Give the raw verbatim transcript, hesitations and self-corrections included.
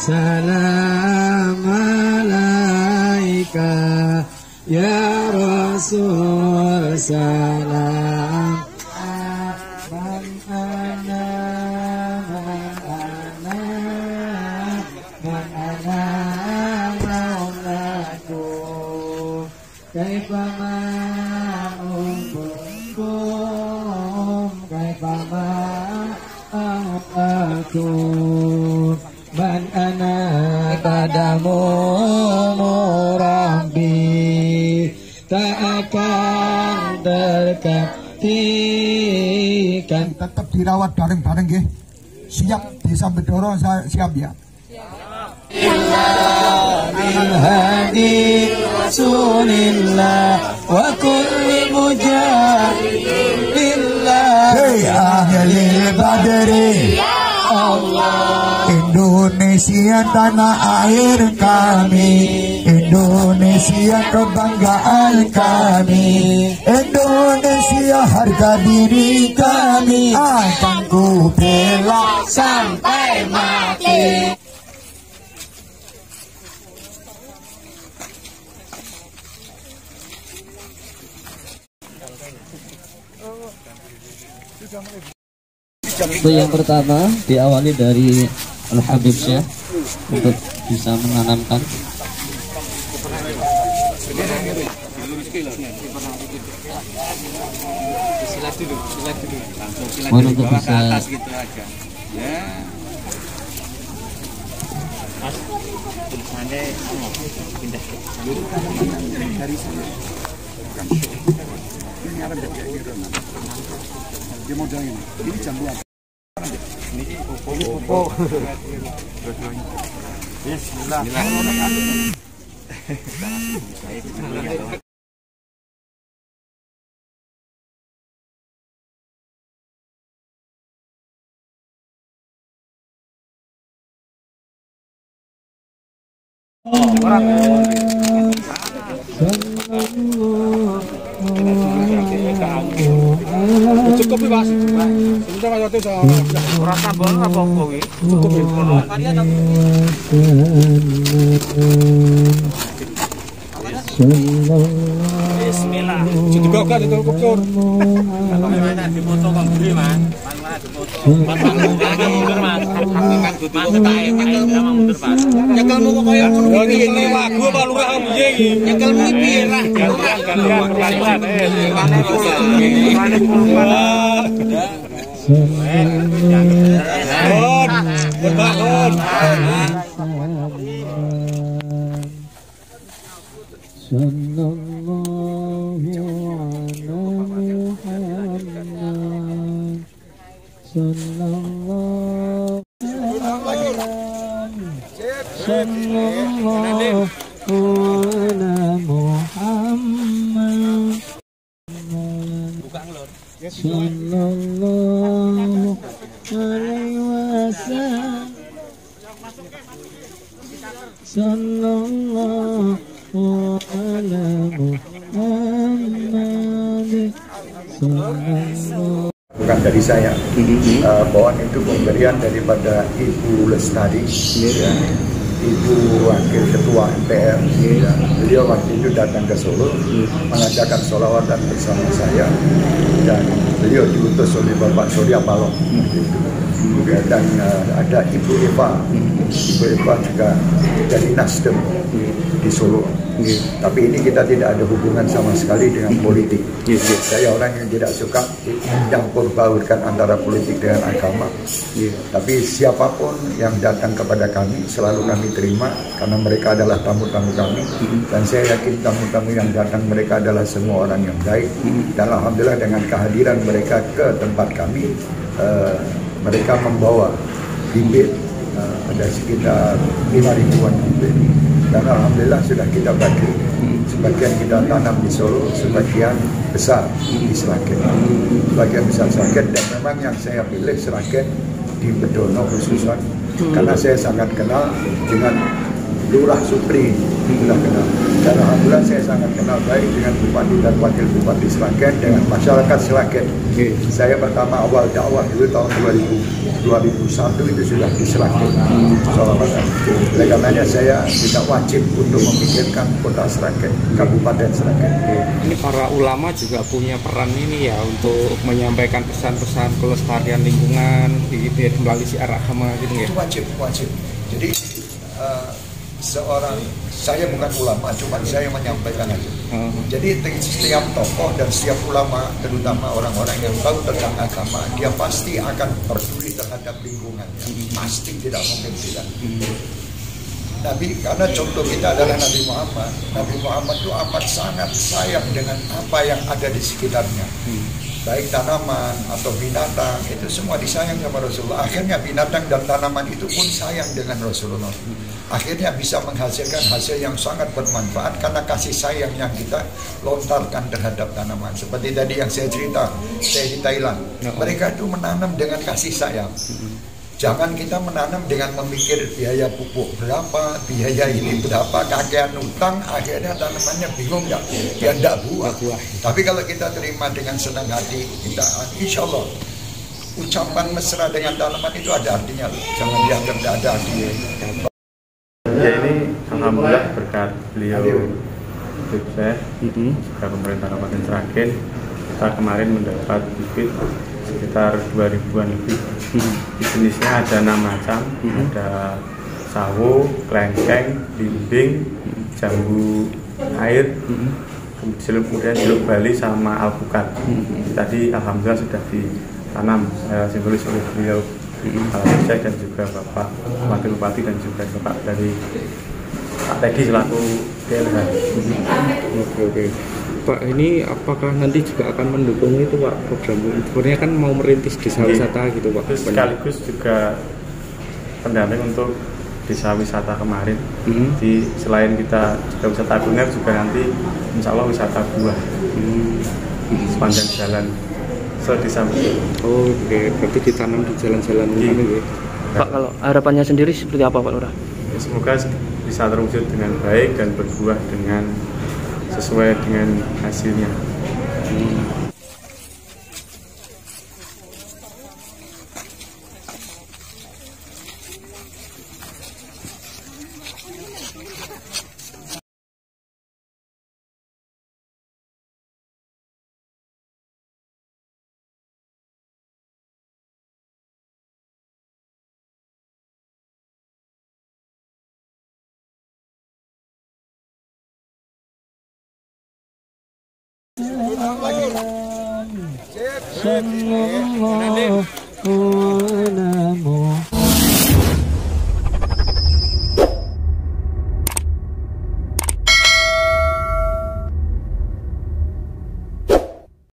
salam alaika ya Rasul salam man ana man ana man ana maulaku kaifa ma'ukum kaifa ma'akum man ana padamu Rabbi tak akan tergantikan. Tetap dirawat bareng-bareng ya. Siap bisa berdorong, saya siap ya. Hadi Rasulillah wa kulli mujahidin billah ya ahli badri Allah. Indonesia tanah air kami, Indonesia kebanggaan kami, Indonesia harga diri kami, akan ku bela sampai mati. Itu yang pertama diawali dari Al-Habib Syekh untuk bisa menanamkan. Mohon untuk bisa dia mau jalan ini jam dua. Ini popo. Bismillah. Cukup ya Mas. Sebentar waktu saya ora tambah apa kuwi. Cukup ya. Kalian Bismillah. Jadi buka itu kupur. Bagaimana dipoto Kang Budi, Mas? Bang mundur, Mas. Kan kudu ketae, Pak. Mundur, Pak. Nyekelmu kok koyo ngono iki. Ya ngene lagu apa lurah piye iki? Nyekelmu piye lah? Gantian pelan-pelan. Sallallahu ala Muhammad Sallallahu Sallallahu ala Muhammad Sallallahu alaihi wasallam Sallallahu ala Muhammad Sallallahu. Bukan dari saya, uh, pohon itu pemberian daripada Ibu Lestari, ya. Ibu Wakil Ketua M P R, ya. Beliau waktu itu datang ke Solo, mengadakan sholawatan bersama saya, dan beliau diutus oleh Bapak Surya Paloh, ya, dan uh, ada Ibu Eva, Ibu Eva juga dari Nasdem di Solo. Yeah. Tapi ini kita tidak ada hubungan sama sekali dengan politik. Yeah, yeah. Saya orang yang tidak suka campur baurkan antara politik dengan agama. Yeah. Tapi siapapun yang datang kepada kami selalu kami terima karena mereka adalah tamu-tamu kami. Mm-hmm. Dan saya yakin tamu-tamu yang datang mereka adalah semua orang yang baik. Mm-hmm. Dan alhamdulillah dengan kehadiran mereka ke tempat kami, uh, mereka membawa bibit uh, ada sekitar lima ribuan bibit. Dan alhamdulillah sudah kita bagi, sebagian kita tanam di Solo, sebagian besar di Sragen, sebagian besar Sragen, dan memang yang saya pilih Sragen di Bedono khususan, karena saya sangat kenal dengan Lurah Supri sudah kenal. Dan alhamdulillah saya sangat kenal baik dengan Bupati dan Wakil Bupati Sragen, dengan masyarakat Sragen. Okay. Saya pertama awal dakwah itu tahun dua ribu satu itu sudah di Sragen. Hmm. Oleh karenanya saya tidak wajib untuk memikirkan kota Sragen, Kabupaten Sragen. Ini para ulama juga punya peran ini ya untuk menyampaikan pesan-pesan kelestarian lingkungan di, di melalui siar agama gitu ya. Itu wajib, wajib. Jadi uh, seorang, saya bukan ulama, cuma saya menyampaikan aja. Uh-huh. Jadi setiap tokoh dan setiap ulama, terutama orang-orang yang tahu tentang agama, dia pasti akan peduli terhadap lingkungannya. Uh-huh. Pasti, tidak mungkin tidak. Uh-huh. Nabi, karena contoh kita adalah Nabi Muhammad. Nabi Muhammad itu amat sangat sayang dengan apa yang ada di sekitarnya. Uh-huh. Baik tanaman atau binatang, itu semua disayang sama Rasulullah. Akhirnya binatang dan tanaman itu pun sayang dengan Rasulullah. Akhirnya bisa menghasilkan hasil yang sangat bermanfaat karena kasih sayang yang kita lontarkan terhadap tanaman. Seperti tadi yang saya cerita, saya di Thailand. Mereka itu menanam dengan kasih sayang. Jangan kita menanam dengan memikir biaya pupuk berapa, biaya ini berapa, kakean utang, akhirnya tanamannya bingung nggak, ya nggak buah. Tapi kalau kita terima dengan senang hati, kita insya Allah ucapan mesra dengan tanaman itu ada artinya. Jangan dianggap tidak ada artinya. Ya ini alhamdulillah berkat beliau sukses, juga pemerintah Kabupaten Sragen, kita kemarin mendapat bibit sekitar dua ribuan lebih. Jenisnya ada enam macam, ada sawo, kelengkeng, limbing, jambu air, kemudian jeruk Bali sama alpukat. Tadi alhamdulillah sudah ditanam eh, simbolis oleh beliau Kepala Desa dan juga Bapak Wakil Bupati dan juga Bapak dari Pak Teddy selaku D L H. Oke oke. Pak, ini apakah nanti juga akan mendukung itu Pak program ini? Sebenarnya kan mau merintis desa wisata gitu Pak. Terus sekaligus juga pendamping untuk desa wisata kemarin. Mm-hmm. Di selain kita juga wisata kuliner juga nanti insya Allah wisata buah mm-hmm. sepanjang jalan se-desa. Oh, oke. Okay. Berarti ditanam di jalan-jalan ini. Pak, kalau harapannya sendiri seperti apa Pak Lurah? Ya, semoga bisa terwujud dengan baik dan berbuah dengan sesuai dengan hasilnya. Hmm. Sallallahu